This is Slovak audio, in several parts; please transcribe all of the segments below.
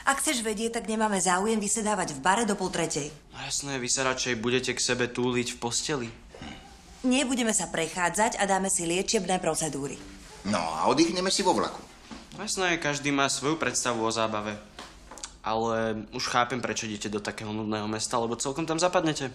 Ak chceš vedieť, tak nemáme záujem vysedávať v bare do 2:30. No jasné, vy sa radšej budete k sebe túliť v posteli. Nebudeme sa prechádzať a dáme si liečebné procedúry. No a oddychneme si vo vlaku. Jasné, každý má svoju predstavu o zábave. Ale už chápem, prečo idete do takého nudného mesta, lebo celkom tam zapadnete.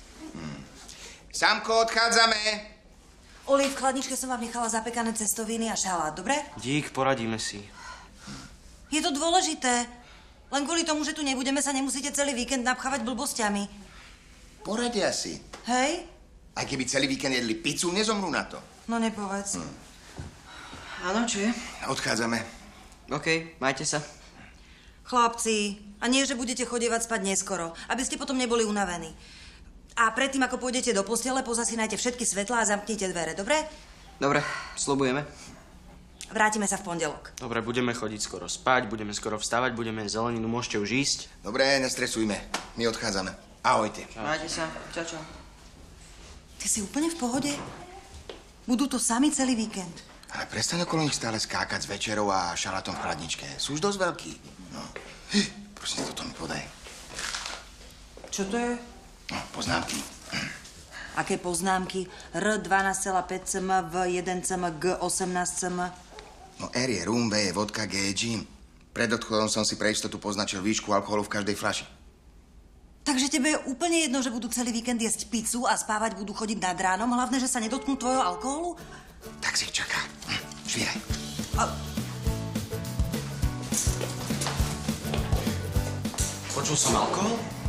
Samko, odchádzame. Oli, v chladničke som vám nechala zapekané cestoviny a šalát, dobre? Dík, poradíme si. Je to dôležité. Len kvôli tomu, že tu nebudeme, sa nemusíte celý víkend napchávať blbosťami. Poradia si. Hej? Aj keby celý víkend jedli pizzu, nezomrú na to. No nepovedz. Áno, čo je? Odchádzame. OK, majte sa. Chlapci, a nie, že budete chodievať spať neskoro, aby ste potom neboli unavení. A predtým, ako pôjdete do postele, pozasínajte všetky svetlá a zamknite dvere, dobre? Dobre, sľubujeme. Vrátime sa v pondelok. Dobre, budeme chodiť skoro spať, budeme skoro vstávať, budeme jesť zeleninu, môžete už ísť. Dobre, nestresujme. My odchádzame. Ahojte. Majte sa. Čau, čau. Ty si úplne v pohode? Budú to sami celý víkend. Ale prestaň okolo nich stále skákať s večerou a šalátom v chladničke. Sú už dosť veľkí. No. Prosím, toto mi podaj. Čo to je? No, poznámky. Aké poznámky? R 12,5 cm, V 1 cm, G 18 cm. No R je rum, V je vodka, G je gin. Pred odchodom som si pre istotu poznačil výšku alkoholu v každej fľaši. Takže tebe je úplne jedno, že budú celý víkend jesť pizzu a spávať budú chodiť nad ránom, hlavne, že sa nedotknú tvojho alkoholu? Tak si čaká. Švíhaj. Počul som alkohol?